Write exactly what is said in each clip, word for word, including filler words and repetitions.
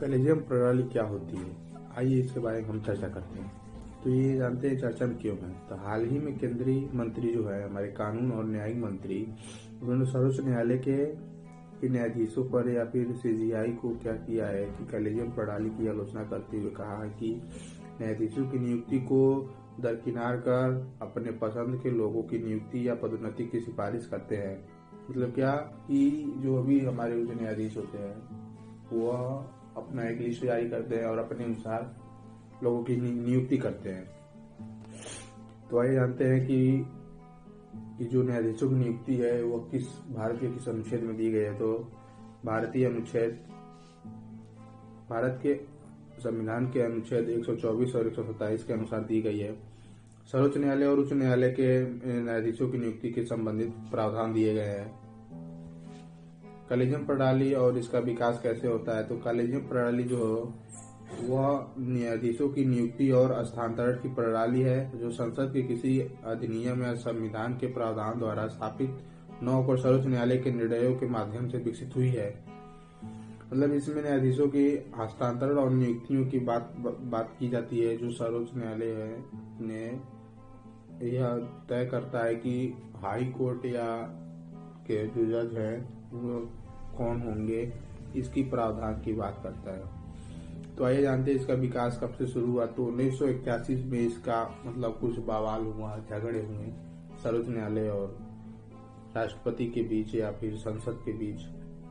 Collegium प्रणाली क्या होती है, आइए इसके बारे में हम चर्चा करते हैं। तो ये जानते हैं चर्चा में क्यों है। तो हाल ही में केंद्रीय मंत्री जो है हमारे कानून और न्यायिक मंत्री, उन्होंने सर्वोच्च न्यायालय के के न्यायाधीशों पर या फिर सीजीआई को क्या किया है कि कॉलेजियम प्रणाली की आलोचना करते हुए कहा है कि न्यायाधीशों की नियुक्ति को दरकिनार कर अपने पसंद के लोगों की नियुक्ति या पदोन्नति की सिफारिश करते हैं। मतलब क्या कि जो अभी हमारे उच्च न्यायाधीश होते हैं वह अपना एक लिस्ट जारी करते हैं और अपने अनुसार लोगों की नियुक्ति करते हैं। तो आइए जानते हैं कि कि जो न्यायाधीशों की नियुक्ति है वो किस भारत के किस अनुच्छेद में दी गई है। तो भारतीय अनुच्छेद भारत के संविधान के अनुच्छेद एक सौ चौबीस और एक सौ सत्ताईस के अनुसार दी गई है। सर्वोच्च न्यायालय और उच्च न्यायालय के न्यायाधीशों की नियुक्ति के संबंधित प्रावधान दिए गए हैं। कॉलेजियम प्रणाली और इसका विकास कैसे होता है। तो कॉलेजियम प्रणाली जो वह न्यायाधीशों की नियुक्ति और स्थानांतरण की प्रणाली है जो संसद के किसी अधिनियम या संविधान के प्रावधान द्वारा स्थापित न होकर सर्वोच्च न्यायालय के निर्णयों के माध्यम से विकसित हुई है। मतलब इसमें न्यायाधीशों की हस्तांतरण और नियुक्तियों की बात बात की जाती है। जो सर्वोच्च न्यायालय है ने यह तय करता है कि हाई कोर्ट या के जो जज है वो कौन होंगे, इसकी प्रावधान की बात करता है। तो आइए जानते हैं इसका विकास कब से शुरू हुआ। तो उन्नीस सौ इक्यासी में इसका मतलब कुछ बवाल हुआ, झगड़े हुए सर्वोच्च न्यायालय और राष्ट्रपति के बीच या फिर संसद के बीच।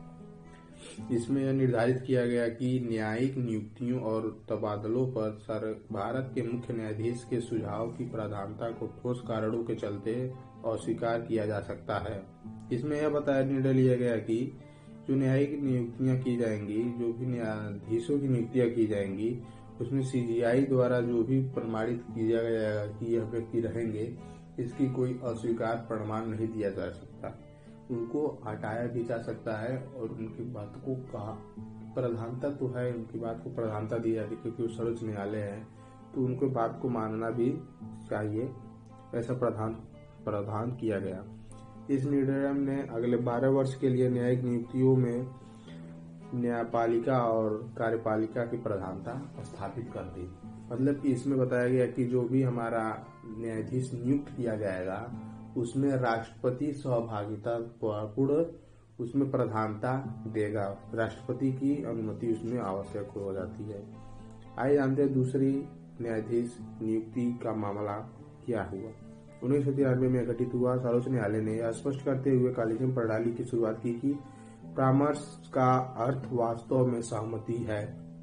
इसमें यह निर्धारित किया गया कि न्यायिक नियुक्तियों और तबादलों पर सर भारत के मुख्य न्यायाधीश के सुझाव की प्राधान्यता को ठोस कारणों के चलते अस्वीकार किया जा सकता है। इसमें यह बताया निर्णय लिया गया कि जो न्यायिक नियुक्तियां की जाएंगी, जो भी न्यायाधीशों की नियुक्तियां की जाएंगी, उसमें सीजीआई द्वारा जो भी प्रमाणित किया जाएगा कि यह व्यक्ति रहेंगे, इसकी कोई अस्वीकार प्रमाण नहीं दिया जा सकता। उनको हटाया भी जा सकता है और उनकी बात को कहा प्रधानता तो है, उनकी बात को प्रधानता दी जाती है क्योंकि वो सर्वोच्च न्यायालय है, तो उनको बात को मानना भी चाहिए। ऐसा प्रधान प्रावधान किया गया। इस निर्णय ने अगले बारह वर्ष के लिए न्यायिक नियुक्तियों में न्यायपालिका और कार्यपालिका की प्रधानता स्थापित कर दी। मतलब कि इसमें बताया गया कि जो भी हमारा न्यायाधीश नियुक्त किया जाएगा उसमें राष्ट्रपति सहभागिता पूर्ण उसमें प्रधानता देगा। राष्ट्रपति की अनुमति उसमें आवश्यक हो जाती है। आइए जानते हैं दूसरी न्यायाधीश नियुक्ति का मामला क्या हुआ। उन्नीस सौ तिरानवे में घटित हुआ। सर्वोच्च न्यायालय ने यह स्पष्ट करते हुए कॉलेजियम प्रणाली की शुरुआत की कि परामर्श का अर्थ वास्तव में सहमति है।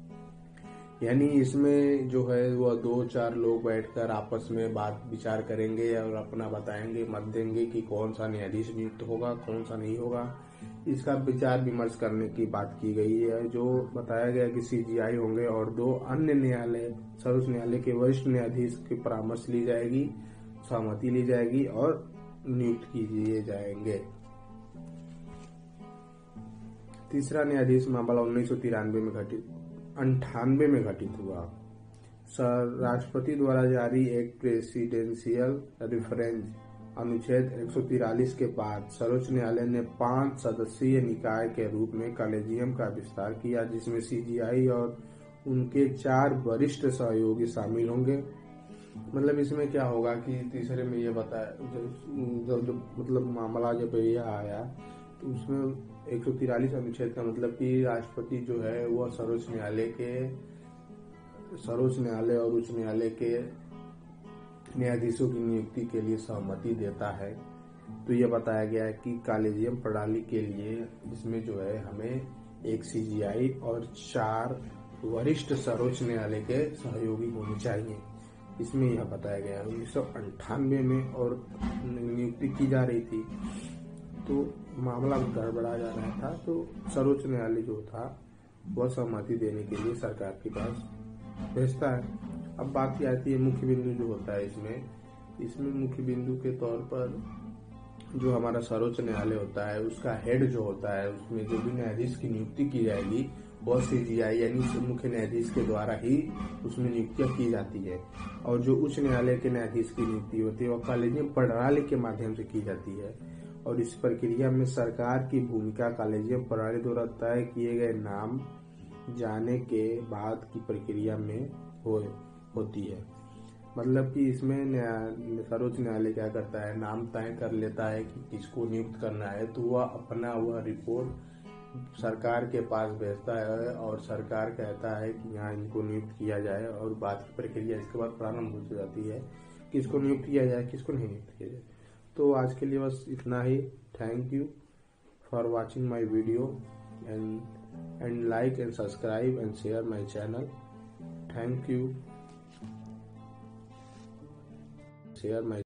यानी इसमें जो है वह दो चार लोग बैठकर आपस में बात विचार करेंगे और अपना बताएंगे, मत देंगे कि कौन सा न्यायाधीश नियुक्त होगा, कौन सा नहीं होगा। इसका विचार विमर्श करने की बात की गई है। जो बताया गया कि सीजीआई होंगे और दो अन्य न्यायालय सर्वोच्च न्यायालय के वरिष्ठ न्यायाधीश की परामर्श ली जाएगी, सहमति ली जाएगी और नियुक्त किए जाएंगे। तीसरा न्यायाधीश मामला उन्नीस सौ तिरानवे में घटित अंठानवे में घटित हुआ। राष्ट्रपति द्वारा जारी एक प्रेसिडेंशियल रेफरेंस अनुच्छेद एक सौ तिरालीस के बाद सर्वोच्च न्यायालय ने पांच सदस्यीय निकाय के रूप में कॉलेजियम का विस्तार किया, जिसमें सीजीआई और उनके चार वरिष्ठ सहयोगी शामिल होंगे। मतलब इसमें क्या होगा कि तीसरे में ये बताया जब जब जब मतलब मामला जब यह आया तो उसमें एक सौ तिरालीस अनुच्छेद का मतलब कि राष्ट्रपति जो है वह सर्वोच्च न्यायालय के सर्वोच्च न्यायालय और उच्च न्यायालय के न्यायाधीशों की नियुक्ति के लिए सहमति देता है। तो यह बताया गया है कि कॉलेजियम प्रणाली के लिए इसमें जो है हमें एक सीजीआई और चार वरिष्ठ सर्वोच्च न्यायालय के सहयोगी होने चाहिए। इसमें यह बताया गया उन्नीस सौ अंठानवे में और नियुक्ति की जा रही थी तो मामला गड़बड़ा जा रहा था। तो सर्वोच्च न्यायालय जो था वह सहमति देने के लिए सरकार के पास भेजता है। अब बात आती है मुख्य बिंदु जो होता है इसमें इसमें मुख्य बिंदु के तौर पर जो हमारा सर्वोच्च न्यायालय होता है उसका हेड जो होता है, उसमें जो भी न्यायाधीश की नियुक्ति की जाएगी वह सीजीआई यानी मुख्य न्यायाधीश के द्वारा ही उसमें नियुक्तियां की जाती है। और जो उच्च न्यायालय के न्यायाधीश की नियुक्ति होती है वह कॉलेजियम प्रणाली के माध्यम से की जाती है। और इस प्रक्रिया में सरकार की भूमिका कॉलेजियम प्रणाली द्वारा तय किए गए नाम जाने के बाद की प्रक्रिया में हो होती है। मतलब कि इसमें न्याय सर्वोच्च न्यायालय क्या करता है, नाम तय कर लेता है कि किसको नियुक्त करना है, तो वह अपना वह रिपोर्ट सरकार के पास भेजता है और सरकार कहता है कि यहाँ इनको नियुक्त किया जाए, और बात की प्रक्रिया इसके बाद प्रारंभ हो जाती है, किसको नियुक्त किया जाए किसको नहीं नियुक्त किया जाए। तो आज के लिए बस इतना ही। Thank you for watching my video and and like and subscribe and share my channel. Thank you. Share my